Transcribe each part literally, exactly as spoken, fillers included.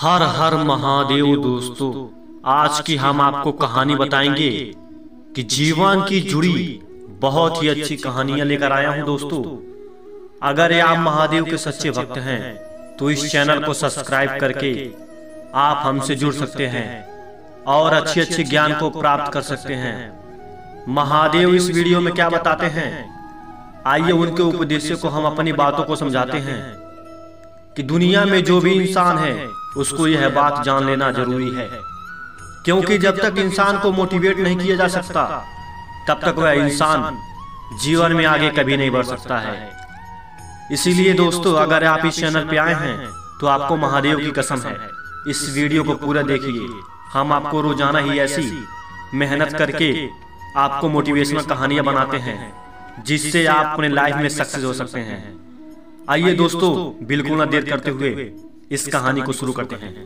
हर हर महादेव। दोस्तों, आज की हम आपको कहानी बताएंगे कि जीवन की जुड़ी बहुत ही अच्छी कहानियां लेकर आया हूं। दोस्तों, अगर आप महादेव के सच्चे भक्त हैं तो इस चैनल को सब्सक्राइब करके आप हमसे जुड़ सकते हैं और अच्छे अच्छे ज्ञान को प्राप्त कर सकते हैं। महादेव इस वीडियो में क्या बताते हैं, आइए उनके उपदेशों को हम अपनी बातों को समझाते हैं कि दुनिया में जो भी इंसान है उसको यह बात जान लेना जरूरी है, क्योंकि जब तक इंसान को मोटिवेट नहीं किया जा सकता तब तक वह इंसान जीवन में आगे कभी नहीं बढ़ सकता है। इसीलिए दोस्तों, अगर आप इस चैनल पे आए हैं तो आपको महादेव की कसम है, इस वीडियो को पूरा देखिए। हम आपको रोजाना ही ऐसी मेहनत करके आपको मोटिवेशनल कहानियां बनाते हैं जिससे आप अपने लाइफ में सक्सेस हो सकते हैं। आइए दोस्तों, बिल्कुल ना देर करते हुए इस कहानी को शुरू करते हैं।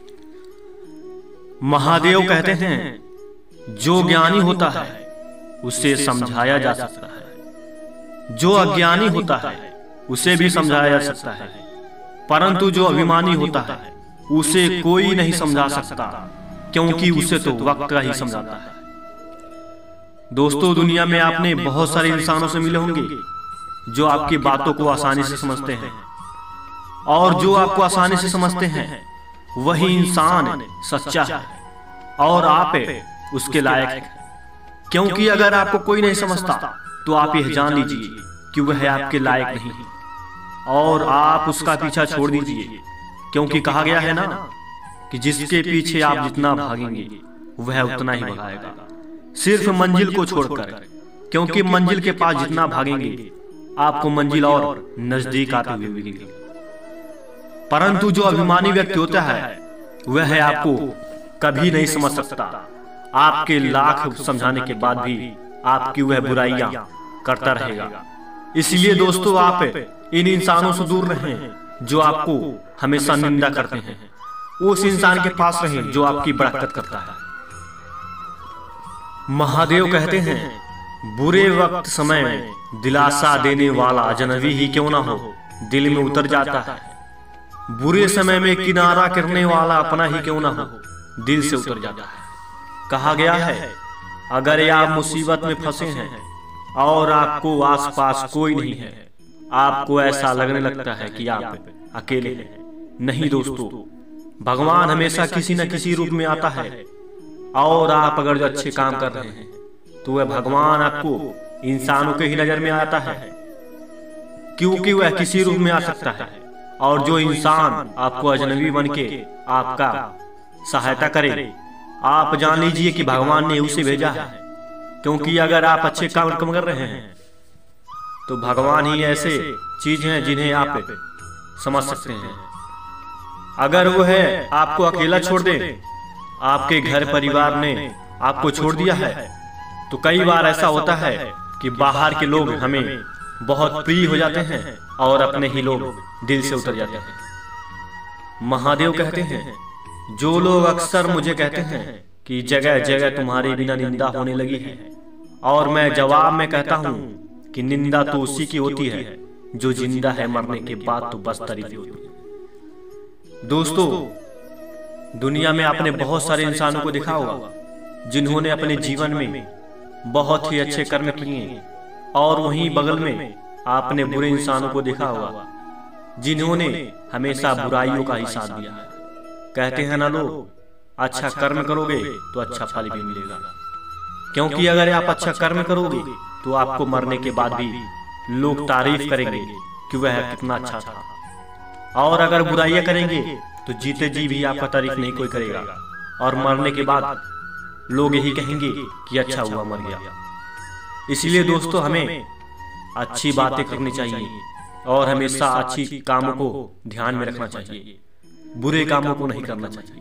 महादेव कहते हैं, जो ज्ञानी होता है उसे समझाया जा सकता है, जो अज्ञानी होता है उसे भी समझाया जा सकता है, परंतु जो अभिमानी होता है उसे कोई नहीं समझा सकता, क्योंकि उसे तो वक्त का ही समझाता है। दोस्तों, दुनिया में आपने बहुत सारे इंसानों से मिले होंगे जो आपकी बातों को आसानी से समझते हैं, और जो आपको आसानी से समझते हैं वही इंसान सच्चा है और आप उसके लायक हैं। क्योंकि अगर आपको कोई नहीं समझता तो आप यह जान लीजिए कि वह आपके लायक नहीं और आप उसका पीछा छोड़ दीजिए, क्योंकि कहा गया है ना कि जिसके पीछे आप जितना भागेंगे वह उतना ही भागेगा, सिर्फ मंजिल को छोड़कर, क्योंकि मंजिल के पास जितना भागेंगे आपको मंजिल और नजदीक आते हुए मिलेगी। परंतु जो अभिमानी व्यक्ति होता है वह आपको कभी नहीं समझ सकता, आपके लाख समझाने के बाद भी आपकी वह बुराइयां करता रहेगा। इसलिए दोस्तों, आप इन इंसानों से दूर रहें जो आपको हमेशा निंदा करते हैं, उस इंसान के पास रहें जो आपकी बड़ाकत करता है। महादेव कहते हैं, बुरे वक्त समय में दिलासा देने वाला अजनबी ही क्यों ना हो दिल में उतर जाता है, बुरे समय में किनारा करने वाला अपना ही क्यों ना हो दिल से उतर जाता है। कहा गया है, अगर आप मुसीबत में फंसे हैं और आपको आसपास कोई नहीं है, आपको ऐसा लगने लगता है कि आप अकेले हैं। नहीं दोस्तों, भगवान हमेशा किसी न किसी रूप में आता है, और आप अगर जो अच्छे काम कर रहे हैं तो वह भगवान आपको इंसानों के ही नजर में आता है, क्योंकि वह किसी रूप में आ सकता है। और जो इंसान आपको अजनबी बन के आपका सहायता करे, आप जान लीजिए कि भगवान ने उसे भेजा है, क्योंकि अगर आप अच्छे काम कर रहे हैं तो भगवान ही ऐसे चीज हैं जिन्हें आप समझ सकते हैं। अगर वो है आपको अकेला छोड़ दे, आपके घर परिवार ने आपको छोड़ दिया है, तो कई बार ऐसा होता है कि बाहर के लोग हमें बहुत प्रिय हो जाते हैं और अपने ही लोग दिल से उतर जाते हैं। महादेव कहते हैं, जो लोग अक्सर मुझे कहते हैं कि जगह जगह तुम्हारे बिना निंदा होने लगी है, और मैं जवाब में कहता हूं कि निंदा तो उसी की होती है जो जिंदा है, मरने के बाद तो बस तारीफ होती है। दोस्तों, दुनिया में आपने बहुत सारे इंसानों को देखा होगा जिन्होंने अपने जीवन में बहुत ही अच्छे कर्म किए, और वहीं बगल में आपने बुरे इंसानों को देखा होगा जिन्होंने हमेशा बुराइयों का ही साथ दिया है। कहते हैं ना लोग, अच्छा कर्म करोगे तो अच्छा फल भी मिलेगा, क्योंकि अगर आप अच्छा कर्म करोगे तो आपको मरने के बाद भी लोग तारीफ करेंगे कि वह कितना अच्छा था, और अगर बुराइयां करेंगे तो जीते जी भी आपका तारीफ नहीं कोई करेगा, और मरने के बाद लोग यही कहेंगे कि अच्छा हुआ मर गया। इसलिए दोस्तों, हमें अच्छी बातें करनी चाहिए और हमेशा अच्छी कामों को ध्यान में रखना चाहिए, बुरे कामों को नहीं करना चाहिए।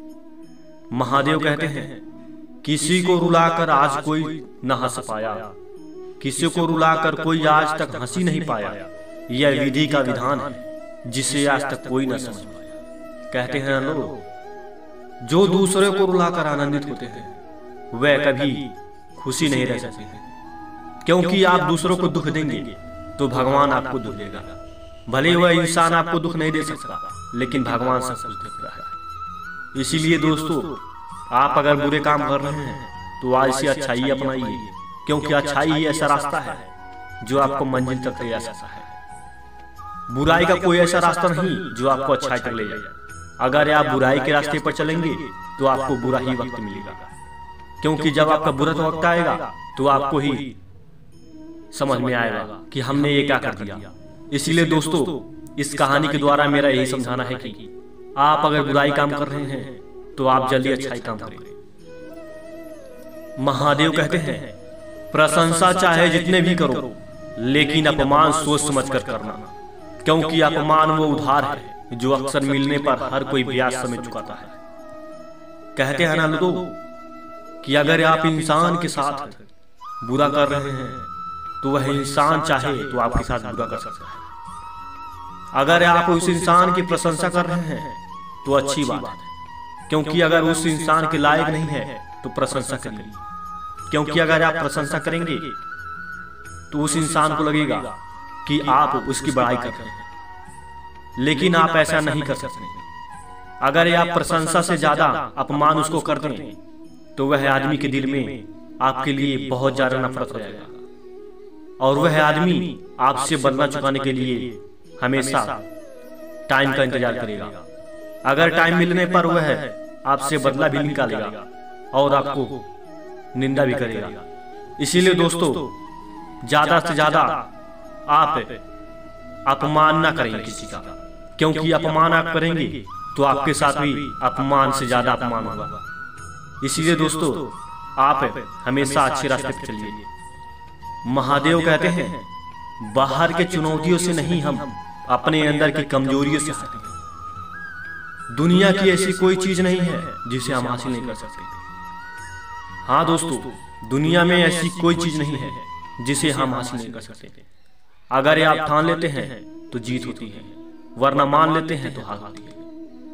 महादेव कहते हैं, किसी को रुलाकर आज कोई न हंस पाया, किसी को रुलाकर कोई आज तक हंसी नहीं पाया, यह विधि का विधान है जिसे आज तक कोई न समझ पाया। कहते हैं लोग, जो दूसरे को रुलाकर आनंदित होते हैं वह कभी खुशी नहीं रह सकते हैं, क्योंकि आप दूसरों को दुख देंगे तो भगवान आपको दुख देगा। भले वह इंसान आपको दुख नहीं दे सकता, लेकिन भगवान सब कुछ देख रहा है। इसीलिए दोस्तों, आप अगर बुरे काम कर रहे हैं तो आज से अच्छाई अपनाइए, क्योंकि अच्छाई ही ऐसा रास्ता है जो आपको मंजिल तक ले जा सकता है। बुराई का कोई ऐसा रास्ता नहीं जो आपको अच्छाई तक ले जाए। अगर आप बुराई के रास्ते पर चलेंगे तो आपको बुरा ही वक्त मिलेगा, क्योंकि जब आपका बुरा वक्त आएगा तो आपको ही समझ में आएगा कि हमने ये क्या कर दिया। इसीलिए दोस्तों, इस कहानी के द्वारा मेरा यही समझाना है कि आप अगर बुराई काम कर रहे हैं तो आप जल्दी अच्छाई काम करें। महादेव कहते हैं, प्रशंसा चाहे जितने भी करो, लेकिन अपमान सोच समझ कर करना, क्योंकि अपमान वो उधार है जो अक्सर मिलने पर हर कोई ब्याज समझ चुकाता है। कहते हैं ना लोगों कि अगर आप इंसान के साथ बुरा कर रहे हैं तो वह इंसान चाहे तो आपके साथ बुरा कर सकता है। अगर आप उस इंसान की प्रशंसा कर रहे हैं तो अच्छी बात है, क्योंकि अगर उस इंसान के लायक नहीं है तो प्रशंसा करिए, क्योंकि अगर आप प्रशंसा करेंगे तो उस इंसान को लगेगा कि आप उसकी बड़ाई कर रहे हैं, लेकिन आप ऐसा नहीं कर सकते। अगर आप प्रशंसा से ज्यादा अपमान उसको कर दें तो वह आदमी के दिल में आपके लिए बहुत ज्यादा नफरत हो जाएगा, और वह आदमी आपसे बदला चुकाने के लिए हमेशा टाइम का इंतजार करेगा। अगर टाइम मिलने पर वह आपसे बदला भी निकालेगा और आपको निंदा भी करेगा। इसीलिए दोस्तों, ज्यादा से ज्यादा आप अपमान ना करें किसी का, क्योंकि अपमान आप करेंगे तो आपके साथ भी अपमान से ज्यादा अपमान होगा। इसीलिए दोस्तों, आप हमेशा अच्छे रास्ते पर चलिए। महादेव कहते हैं, बाहर के चुनौतियों से नहीं, हम अपने अंदर की कमजोरियों से हारते हैं। दुनिया की ऐसी कोई चीज नहीं है जिसे हम हासिल नहीं कर सकते। हाँ दोस्तों, दुनिया में ऐसी कोई चीज नहीं है जिसे हम हासिल नहीं कर सकते। अगर आप ठान लेते हैं तो जीत होती है, वरना मान लेते हैं तो हार होती है।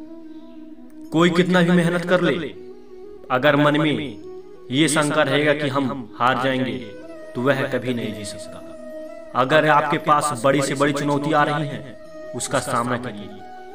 कोई कितना भी मेहनत कर ले, अगर मन में ये शंका रहेगा कि हम हार जाएंगे तो वह कभी नहीं जीत सकता। अगर आपके पास बड़ी से बड़ी चुनौती आ रही है, उसका सामना करिए,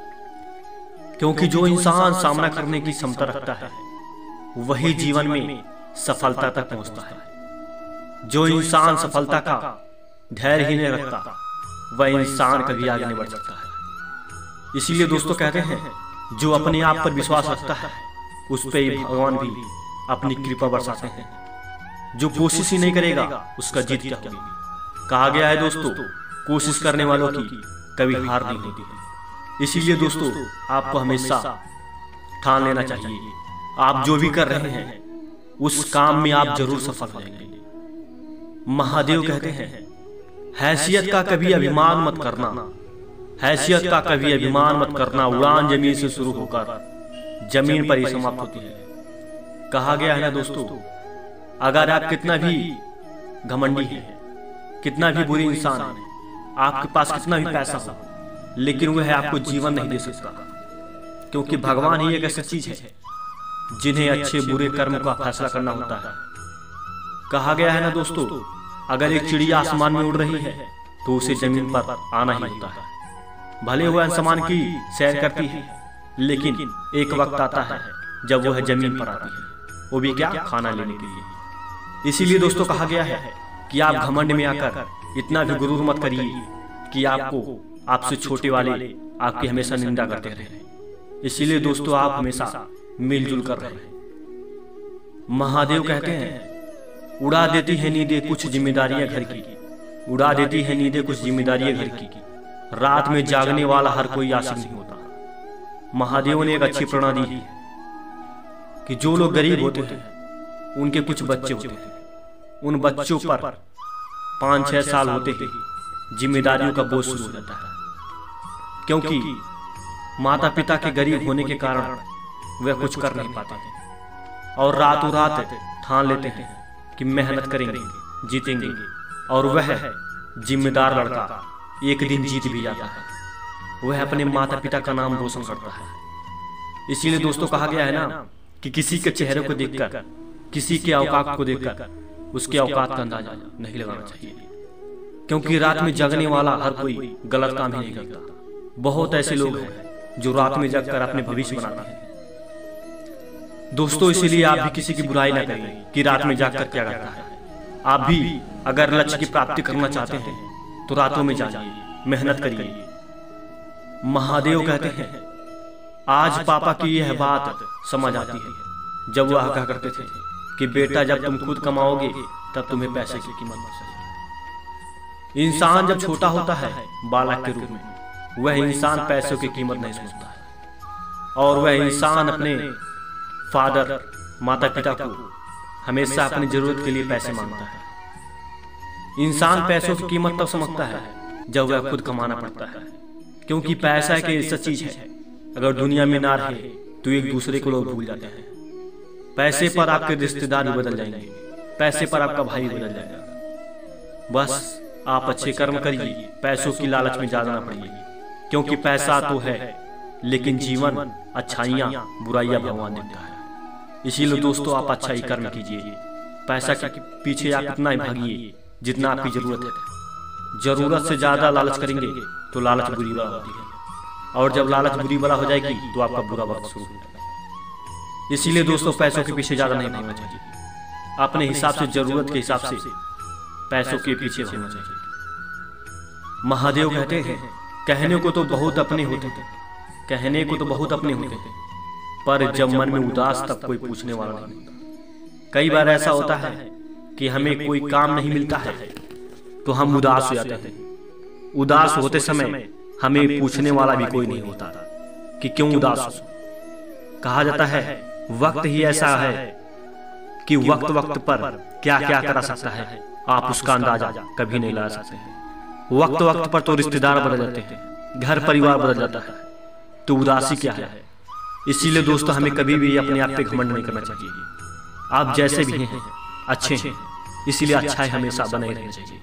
क्योंकि जो इंसान सामना करने की क्षमता रखता है वही जीवन में सफलता तक पहुंचता है। जो इंसान सफलता का धैर्य ही नहीं रखता, वह इंसान कभी आगे नहीं बढ़ सकता है। इसीलिए दोस्तों कहते हैं, जो अपने आप पर विश्वास रखता है उस पे भगवान भी अपनी कृपा बरसाते हैं। जो कोशिश ही नहीं करेगा उसका जीत क्या होगी। कहा गया है दोस्तों, कोशिश करने वालों की कभी हार नहीं होती है। इसीलिए दोस्तों, आपको हमेशा ठान लेना चाहिए, आप जो भी कर रहे हैं उस काम में आप जरूर सफल होंगे। महादेव कहते हैं, हैसियत का कभी अभिमान मत करना, हैसियत का कभी अभिमान मत करना। उड़ान जमीन से शुरू होकर जमीन पर ही समाप्त होती है। कहा गया है ना दोस्तों, अगर आप कितना भी घमंडी हैं, कितना भी बुरी इंसान है, आपके पास कितना भी पैसा हो, लेकिन वह आपको जीवन नहीं दे सकता, क्योंकि भगवान ही एक ऐसी चीज है जिन्हें अच्छे बुरे कर्म का फैसला करना होता है। कहा गया है ना दोस्तों, अगर एक चिड़िया आसमान में उड़ रही है तो उसे जमीन पर आना ही होता है। भले वह आसमान की सैर करती है, लेकिन एक वक्त आता है जब वह जमीन पर आती है, वो भी क्या, खाना लेने के लिए। इसीलिए दोस्तों कहा गया है कि आप घमंड में आकर इतना भी गुरूर मत करिए कि आपको आपसे छोटे वाले आपकी हमेशा निंदा करते रहे। इसीलिए दोस्तों, आप हमेशा मिलजुल कर रहे। महादेव कहते हैं, उड़ा देती है नींदें कुछ जिम्मेदारियां घर की, उड़ा देती है नींदें कुछ जिम्मेदारियां घर की, रात में जागने वाला हर कोई आशिक नहीं होता। महादेव ने एक अच्छी प्रेरणा दी है कि जो लोग गरीब होते हैं उनके कुछ बच्चे होते हैं, उन बच्चों पर पाँच छह साल होते ही जिम्मेदारियों का बोझ शुरू हो जाता है, क्योंकि माता पिता के गरीब होने के कारण वे कुछ कर नहीं पाते हैं और रातों रात ठान लेते हैं कि मेहनत करेंगे, जीतेंगे, और वह जिम्मेदार लड़का एक दिन जीत भी जाता है, वह अपने माता पिता का नाम रोशन करता है। इसीलिए दोस्तों कहा गया है ना कि किसी के चेहरे को देखकर, किसी के औकात को देखकर उसके औकात का अंदाजा नहीं लगाना चाहिए, क्योंकि रात में जगने वाला हर कोई गलत काम ही नहीं करता। बहुत ऐसे लोग हैं जो रात में जगकर अपने भविष्य बनाते हैं। दोस्तों, इसीलिए आप भी किसी की बुराई ना करें कि रात में जागकर क्या करता है। आप भी अगर लक्ष्य की प्राप्ति करना चाहते हैं तो रातों में जागिए, मेहनत करिए। महादेव कहते हैं, आज पापा की यह बात समझ आती है जब वह कहा करते थे कि बेटा, जब तुम खुद कमाओगे तब तुम्हें पैसे की कीमत समझेगी। इंसान जब छोटा होता है बालक के रूप में, वह इंसान पैसों की कीमत नहीं समझता है और वह इंसान अपने फादर माता पिता को हमेशा अपनी जरूरत के लिए पैसे मांगता है। इंसान पैसों की कीमत तब समझता है जब वह खुद कमाना पड़ता है, क्योंकि पैसा एक ऐसा चीज है, अगर दुनिया में ना रहे तो एक दूसरे को लोग भूल जाते हैं। पैसे पर आपके रिश्तेदार भी बदल जाएंगे, पैसे पर आपका भाई बदल जाएगा। बस आप अच्छे कर्म करिए, पैसों की लालच में ज्यादा ना पड़िए, क्योंकि पैसा तो है लेकिन जीवन, अच्छाइयाँ बुराइयां भगवान देता है। इसीलिए दोस्तों, आप अच्छा ही कर्म कीजिए। पैसा के पीछे आप इतना ही भागिए जितना आपकी जरूरत है। जरूरत से ज्यादा लालच करेंगे तो लालच बुरी बला होती है, और जब लालच बुरी बला हो जाएगी तो आपका बुरा वक्त शुरू हो जाएगा। इसीलिए दोस्तों, पैसों के पीछे ज्यादा नहीं भागना चाहिए, अपने हिसाब से, जरूरत के हिसाब से पैसों के पीछे भागना चाहिए। महादेव कहते हैं, कहने को तो बहुत अपने होते हैं, कहने को तो बहुत अपने होते हैं, पर जब मन में उदास तब कोई पूछने वाला नहीं होता। कई बार ऐसा होता है कि हमें कोई काम नहीं मिलता है तो हम उदास हो जाते हैं। उदास होते समय हमें पूछने वाला भी कोई नहीं होता कि क्यों उदास हो। कहा जाता है, वक्त ही ऐसा है कि वक्त वक्त पर क्या क्या करा सकता है, आप उसका अंदाजा कभी नहीं लगा सकते हैं। वक्त वक्त पर तो रिश्तेदार बदल जाते हैं, घर परिवार बदल जाता है, तो उदासी क्या है। इसीलिए दोस्तों, हमें कभी भी अपने आप पे घमंड नहीं करना चाहिए। आप जैसे भी हैं अच्छे हैं, इसीलिए अच्छा हमेशा बने रहना चाहिए।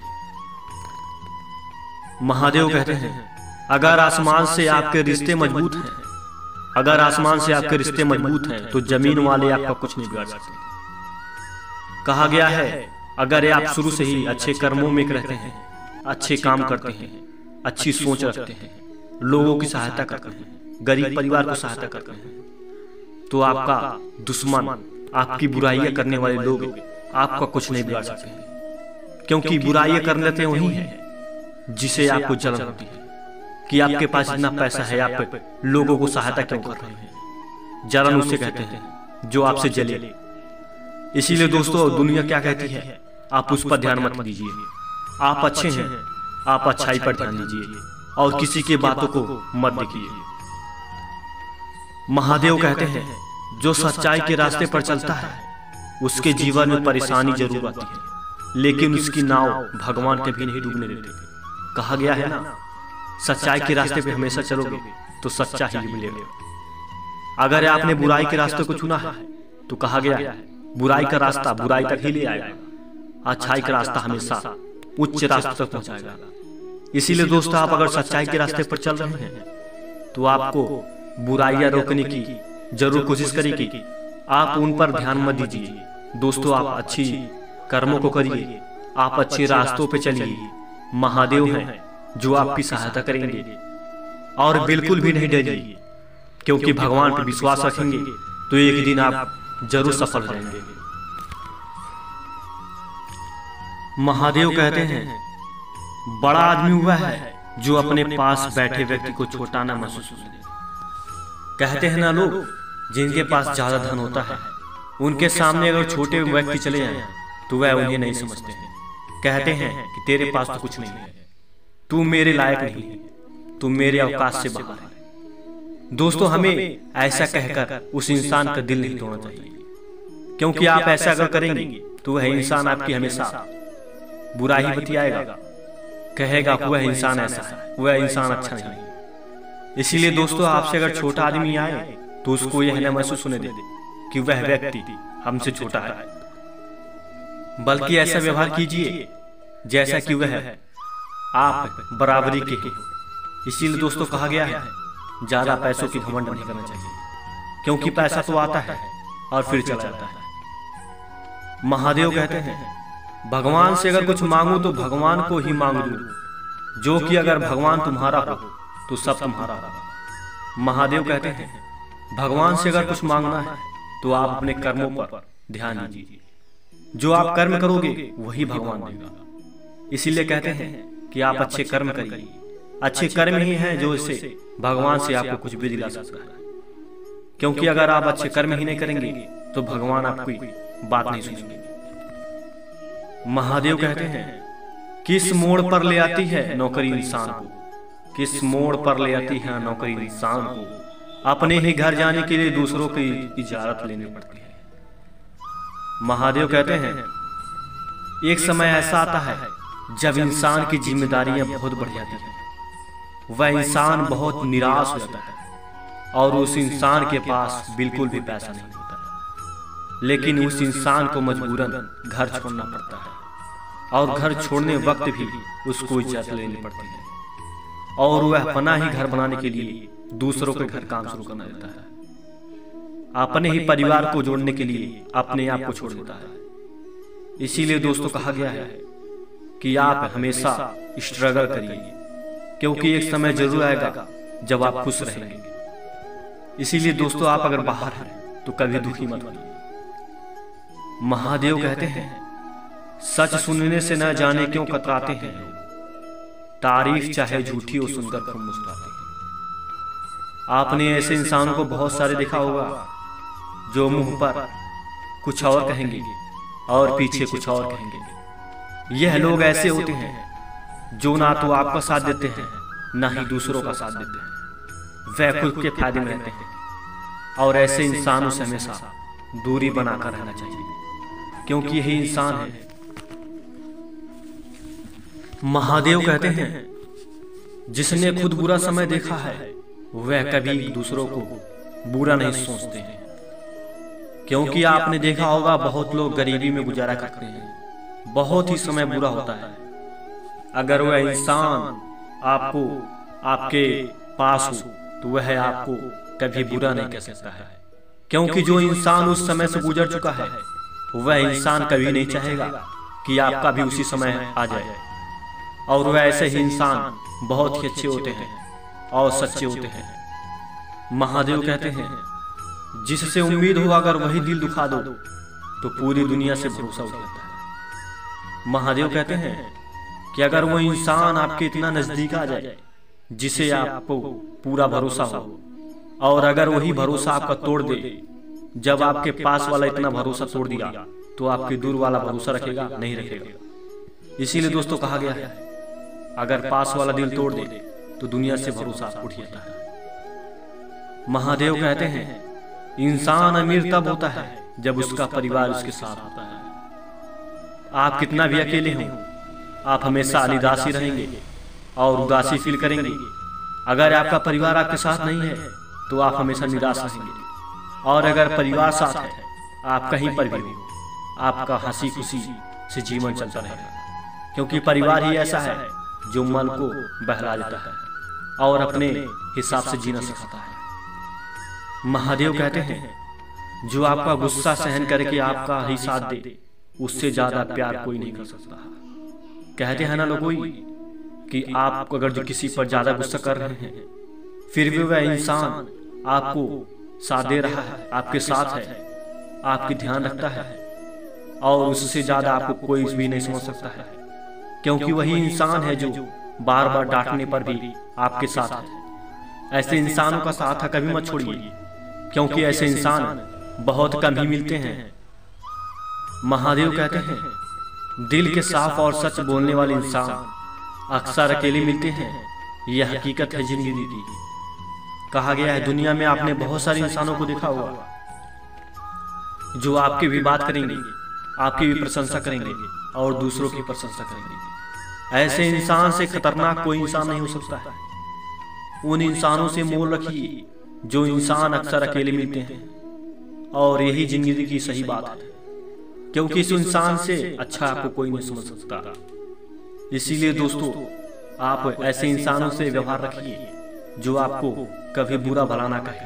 महादेव कहते हैं, अगर आसमान से आपके रिश्ते मजबूत हैं, अगर आसमान से आपके रिश्ते मजबूत हैं तो जमीन वाले आपका कुछ नहीं बिगाड़ सकते। कहा गया है, अगर आप शुरू से ही अच्छे कर्मों में रहते हैं, अच्छे काम करते हैं, अच्छी सोच रखते हैं, लोगों की सहायता करते हैं, गरीब परिवार को सहायता करते हैं, तो आपका दुश्मन, आपकी बुराइयां करने वाले लोग आपका कुछ नहीं बिगाड़ सकते हैं। क्योंकि बुराइयां कर लेते वही है जिसे आपको जलन होती है कि आपके पास इतना पैसा है, आप लोगों को सहायता क्यों कर रहे हैं। जलन उसे कहते हैं जो आपसे जले। इसीलिए दोस्तों, दुनिया क्या कहती है आप उस पर ध्यान मत दीजिए। आप अच्छे हैं, आप अच्छाई पर ध्यान दीजिए और किसी की बातों को मत देखिए। महादेव कहते हैं, जो सच्चाई के रास्ते पर चलता है उसके जीवन में परेशानी जरूर आती है, लेकिन उसकी नाव भगवान कभी नहीं डूबने देते। कहा गया है ना, सच्चाई के रास्ते पे हमेशा चलोगे तो सच्चा ही मिलेगा। अगर आपने बुराई के रास्ते को चुना है तो कहा गया है, बुराई का रास्ता बुराई तक ही ले आएगा, अच्छाई का रास्ता हमेशा उच्च रास्ते तक पहुंचाएगा। इसीलिए दोस्तों, आप अगर सच्चाई के रास्ते पर चल रहे हैं तो आपको बुराइयां रोकने की जरूर कोशिश करिए। आप उन पर ध्यान मत दीजिए दोस्तों, आप अच्छी कर्मों को करिए, आप अच्छे रास्तों पे चलिए। महादेव हैं जो आपकी सहायता करेंगे, और बिल्कुल भी नहीं डरिए, क्योंकि भगवान पर विश्वास रखेंगे तो एक दिन आप जरूर सफल रहेंगे। महादेव कहते हैं, बड़ा आदमी हुआ है जो अपने पास बैठे व्यक्ति को छोटा ना महसूस करे। कहते हैं ना लोग, जिनके पास ज्यादा धन होता है उनके सामने अगर छोटे व्यक्ति चले जाएं तो वह उन्हें नहीं समझते हैं। कहते हैं कि तेरे पास तो कुछ नहीं है, तू मेरे लायक नहीं है, तू मेरे अवकाश से बाहर है। दोस्तों, हमें ऐसा कहकर उस इंसान का दिल नहीं तोड़ना चाहिए, क्योंकि आप ऐसा अगर करेंगे तो वह इंसान आपकी हमेशा बुरा ही बतियाएगा, कहेगा वह इंसान ऐसा है, वह इंसान अच्छा नहीं है। इसीलिए दोस्तों, आपसे अगर छोटा आदमी आए तो उसको यह न महसूस होने दे कि वह व्यक्ति हमसे छोटा है, बल्कि ऐसा व्यवहार कीजिए जैसा कि वह आप बराबरी के हो। इसीलिए दोस्तों, कहा गया है, ज्यादा पैसों की घमंड नहीं करना चाहिए, क्योंकि पैसा तो आता है और फिर चला जाता है। महादेव कहते हैं, भगवान से अगर कुछ मांगो तो भगवान को ही मांग लो, जो कि अगर भगवान तुम्हारा हो तो सब तुम्हारा होगा। महादेव कहते हैं भगवान से अगर कुछ मांगना है तो आप अपने कर्मों पर ध्यान दीजिए। जो आप कर्म करोगे वही भगवान देगा। इसीलिए कहते हैं कि आप अच्छे कर्म करिए। अच्छे कर्म ही हैं जो इससे भगवान से आपको कुछ भी दिला सकता है। क्योंकि अगर आप अच्छे कर्म ही नहीं करेंगे तो भगवान आपकी बात नहीं सुनेंगे। महादेव कहते हैं किस मोड़ पर ले आती है नौकरी इंसान को, किस मोड़ पर ले आती है नौकरी इंसान को, अपने ही घर जाने के लिए दूसरों की इजाजत लेनी पड़ती है। महादेव कहते हैं एक समय ऐसा आता है जब इंसान की जिम्मेदारियां बहुत बढ़ जाती हैं। वह इंसान बहुत निराश हो जाता है और उस इंसान के पास बिल्कुल भी पैसा नहीं होता, लेकिन उस इंसान को मजबूरन घर छोड़ना पड़ता है और घर छोड़ने वक्त भी उसको इजाजत लेनी पड़ती है और वह अपना ही घर बनाने के लिए दूसरों के घर काम शुरू करना देता है। अपने ही परिवार को जोड़ने के लिए अपने आप को छोड़ देता है। इसीलिए दोस्तों कहा गया है कि आप हमेशा स्ट्रगल करिए, क्योंकि एक समय जरूर आएगा जब आप खुश रहेंगे। इसीलिए दोस्तों आप अगर बाहर हैं तो कभी दुखी मत होइए। महादेव कहते हैं सच सुनने से न जाने क्यों कतराते हैं लोग, तारीफ चाहे झूठी हो सुनकर खूब मुस्कुराते हैं। आपने ऐसे इंसानों को बहुत सारे देखा होगा जो मुंह पर कुछ और कहेंगे और पीछे कुछ और कहेंगे। यह लोग ऐसे होते हैं जो ना तो आपका साथ देते हैं ना ही दूसरों का साथ देते हैं। वह खुद के फायदे में रहते हैं और ऐसे इंसानों से हमेशा दूरी बनाकर रहना चाहिए, क्योंकि यही इंसान है। महादेव कहते हैं जिसने खुद बुरा समय देखा है वह कभी दूसरों को बुरा नहीं सोचते हैं, क्योंकि आपने देखा होगा बहुत लोग गरीबी में गुजारा करते हैं, बहुत ही समय बुरा होता है। अगर वह इंसान आपको आपके पास हो तो वह आपको कभी बुरा नहीं कह सकता है, क्योंकि जो इंसान उस समय से गुजर चुका है वह इंसान कभी नहीं चाहेगा कि आपका भी उसी समय आ जाए। और वह ऐसे ही इंसान बहुत ही अच्छे होते हैं और सच्चे होते हैं। महादेव कहते हैं जिससे उम्मीद हो अगर वही दिल दुखा दो तो पूरी दुनिया से भरोसा उठ जाता है। महादेव कहते हैं कि अगर वो इंसान आपके इतना नजदीक आ जाए जिसे आपको पूरा भरोसा हो, और अगर वही भरोसा आपका तोड़ दे, जब आपके पास वाला इतना भरोसा तोड़ दिया तो आपके दूर वाला भरोसा रखेगा नहीं रखेगा। इसीलिए दोस्तों कहा गया है अगर पास वाला दिल तोड़ दे तो दुनिया से भरोसा उठ जाता है। महादेव कहते हैं इंसान अमीर तब होता है जब उसका परिवार उसके साथ होता है। आप कितना भी अकेले हों आप हमेशा निराशी रहेंगे और उदासी फील करेंगे। अगर आपका परिवार आपके साथ नहीं है तो आप हमेशा निराश रहेंगे, और अगर परिवार साथ है आप कहीं पर भी हो आपका हंसी खुशी से जीवन चलता रहेगा, क्योंकि परिवार ही ऐसा है जो मन को बहला देता है और अपने हिसाब से जीना सिखाता है। महादेव कहते हैं जो आपका गुस्सा सहन करके आपका ही साथ दे उससे ज्यादा प्यार कोई नहीं कर सकता। कहते हैं ना लोगों कि आप अगर जो किसी पर ज्यादा गुस्सा कर रहे हैं फिर भी वह इंसान आपको साथ दे रहा है, आपके साथ है, आपकी ध्यान रखता है, और उससे ज्यादा आपको कोई भी नहीं समझ सकता है, क्योंकि वही इंसान है जो बार बार डांटने पर भी आपके साथ है। ऐसे इंसानों का साथ कभी मत छोड़िए, क्योंकि ऐसे इंसान बहुत कम ही मिलते हैं। महादेव कहते हैं दिल के साफ और सच बोलने वाले इंसान अक्सर अकेले मिलते हैं, यह हकीकत है जिंदगी की। कहा गया है दुनिया में आपने बहुत सारे इंसानों को देखा होगा जो आपकी भी बात करेंगे, आपकी भी प्रशंसा करेंगे और दूसरों की प्रशंसा करेंगे। ऐसे इंसान से खतरनाक कोई इंसान नहीं हो सकता है। उन इंसानों से मोल रखिए जो इंसान अक्सर अकेले मिलते हैं, और यही जिंदगी की सही बात है, क्योंकि इस इंसान से अच्छा आपको कोई नहीं समझ सकता। इसीलिए दोस्तों आप ऐसे इंसानों से व्यवहार रखिए जो आपको कभी बुरा भला ना कहे।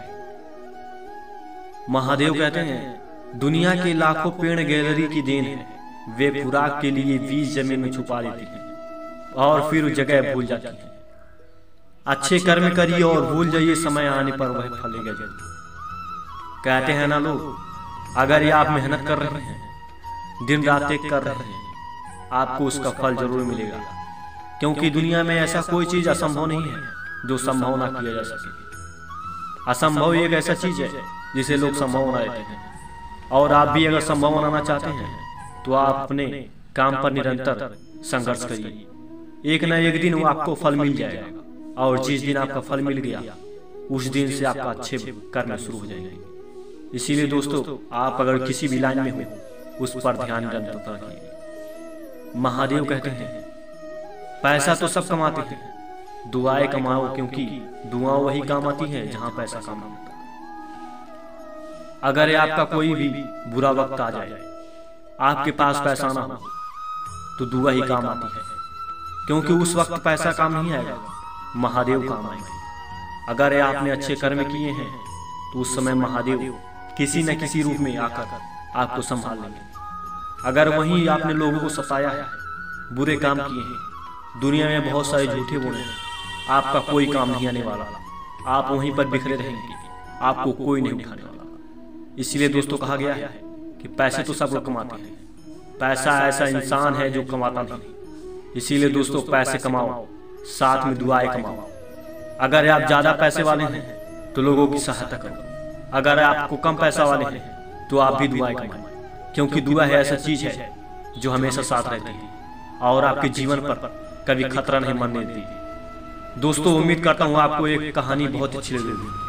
महादेव कहते हैं दुनिया के लाखों पेड़ गैलरी की देन है, वे खुराक के लिए बीज जमीन में छुपा देती हैं और फिर जगह भूल जाती हैं। अच्छे कर्म करिए और भूल जाइए, समय आने पर वह फलेगा जल्दी। कहते हैं ना लोग, अगर ये आप मेहनत कर रहे हैं, दिन रात एक कर रहे हैं, आपको उसका फल जरूर मिलेगा। क्योंकि दुनिया में ऐसा कोई चीज असंभव नहीं है जो संभव ना किया जा सके। असंभव एक ऐसा चीज है जिसे लोग संभव बना देते हैं। और आप भी अगर संभव बनाना चाहते हैं तो आप अपने काम पर निरंतर संघर्ष करिए। एक ना एक दिन वो आपको फल मिल जाएगा, और जिस दिन आपका फल मिल गया उस दिन से आपका अच्छे कर्म शुरू हो जाएंगे। इसीलिए दोस्तों, आप अगर किसी भी लाइन में हो उस पर ध्यान निरंतर रखिए। महादेव कहते हैं, पैसा तो सब कमाते हैं, दुआएं कमाओ, क्योंकि दुआ वही काम आती है जहां पैसा काम आता है। अगर आपका कोई भी बुरा वक्त आ जाए, आपके पास पैसा ना हो, तो दुआ ही काम आती है, क्योंकि उस वक्त पैसा काम नहीं आएगा, महादेव काम आएंगे। अगर आपने अच्छे कर्म किए हैं तो उस समय महादेव किसी न किसी रूप में आकर आपको संभाल लेंगे। अगर वहीं आपने लोगों को सताया है, बुरे काम किए हैं, दुनिया में बहुत सारे झूठे बोले हैं, आपका कोई काम नहीं आने वाला, आप वहीं पर बिखरे रहेंगे, आपको कोई नहीं उठाने वाला। इसलिए दोस्तों कहा गया है कि पैसे तो सब लोग कमाते हैं, पैसा ऐसा इंसान है जो कमाता नहीं। इसीलिए दोस्तों, पैसे कमाओ, साथ में दुआएं कमाओ। अगर आप ज्यादा पैसे वाले हैं तो लोगों की सहायता करो, अगर आपको कम पैसा वाले हैं तो आप भी दुआएं कमाएं, क्योंकि दुआ है ऐसा चीज है जो हमेशा साथ रहती है और आपके जीवन पर कभी खतरा नहीं बनने देती। दोस्तों, उम्मीद करता हूँ आपको एक कहानी बहुत अच्छी लगी।